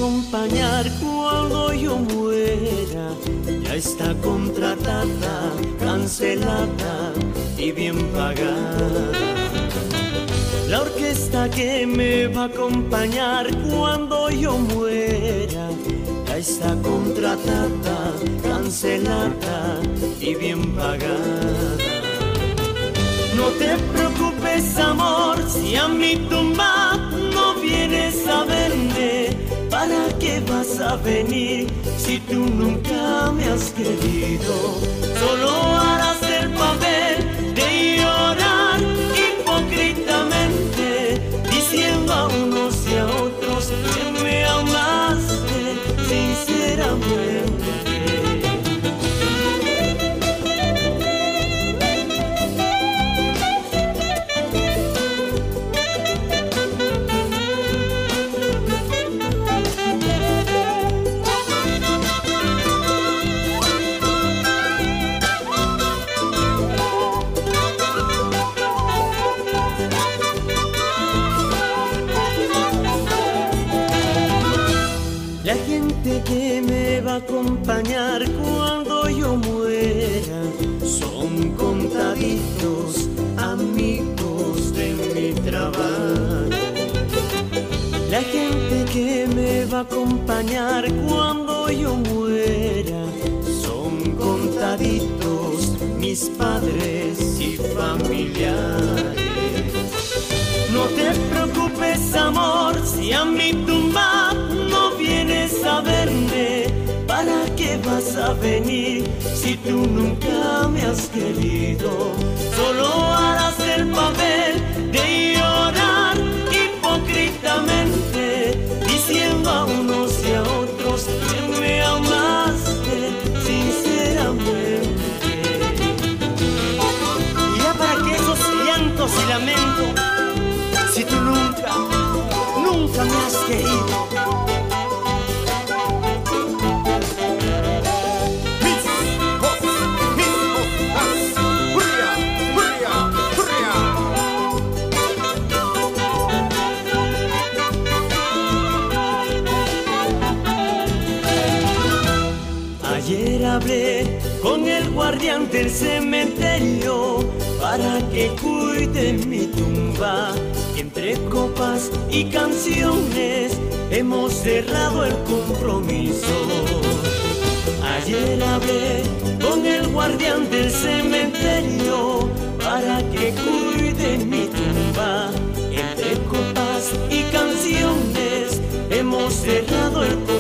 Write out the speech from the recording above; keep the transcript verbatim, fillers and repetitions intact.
acompañar cuando yo muera. Ya está contratada, cancelada y bien pagada. La orquesta que me va a acompañar cuando yo muera ya está contratada, cancelada y bien pagada. No te preocupes, amor, si a mi tumba no vienes a verme. ¿Para qué vas a venir si tú nunca me has querido? Solo harás el papel de llorar hipócritamente, diciendo a unos y a otros que me amaste sinceramente. La gente que me va a acompañar cuando yo muera son contaditos amigos de mi trabajo. La gente que me va a acompañar cuando yo muera son contaditos mis padres y familiares. No te preocupes, amor, si a mi tumba no vienes a verme. ¿Para qué vas a venir si tú nunca me has querido? Solo harás el papel de llorar hipócritamente, diciendo a unos y a otros que me amaste sinceramente. Y ya para que esos llantos y lamentos, si tú nunca, nunca me has querido. Ayer hablé con el guardián del cementerio para que cuide mi tumba. Entre copas y canciones hemos cerrado el compromiso. Ayer hablé con el guardián del cementerio para que cuide mi tumba. Entre copas y canciones hemos cerrado el compromiso.